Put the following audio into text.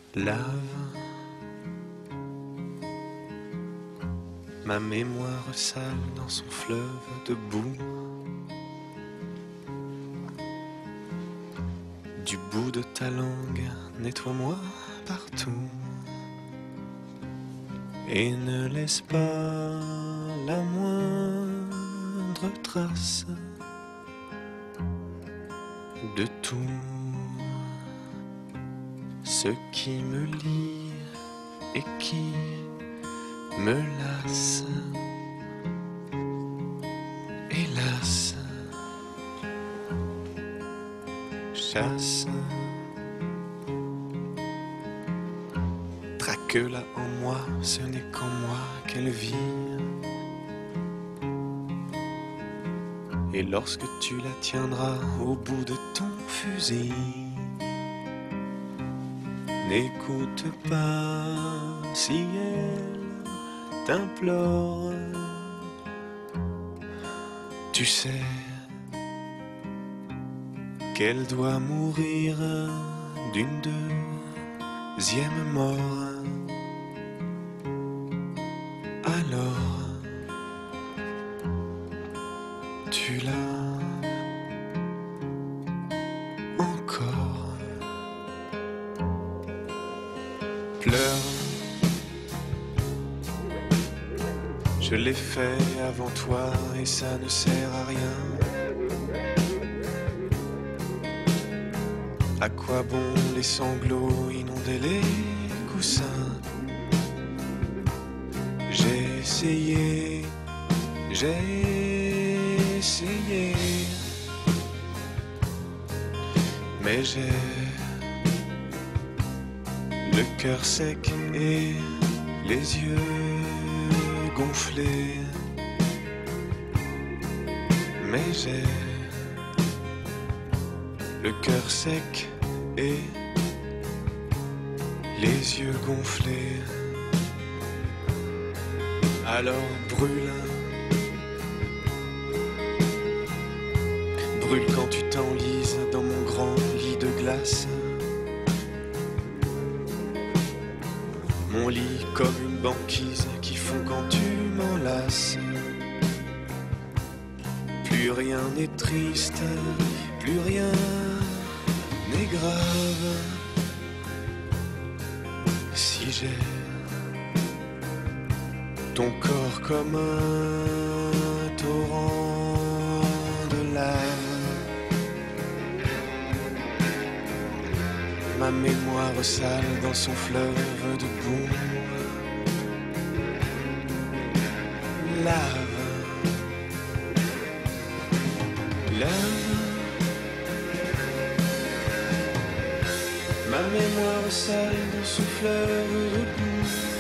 Lave ma mémoire sale dans son fleuve de boue. Du bout de ta langue, nettoie-moi partout. Et ne laisse pas la moindre trace de tout ce qui me lie et qui me lasse. Hélas, chasse, traque-la en moi, ce n'est qu'en moi qu'elle vit. Et lorsque tu la tiendras au bout de ton fusil, n'écoute pas si elle t'implore. Tu sais qu'elle doit mourir d'une deuxième mort. Alors tu l'as encore. Pleure, je l'ai fait avant toi et ça ne sert à rien. À quoi bon les sanglots inonder les coussins? J'ai essayé, mais j'ai le cœur sec et les yeux gonflés. Mais j'ai le cœur sec et les yeux gonflés. Alors brûle, brûle quand tu t'enlises dans mon grand lit de glace. Mon lit comme une banquise qui fond quand tu m'enlaces. Plus rien n'est triste, plus rien n'est grave. Si j'ai ton corps comme un torrent de lave, ma mémoire sale dans son fleuve de boue. Lave, lave ma mémoire sale dans son fleuve de boue.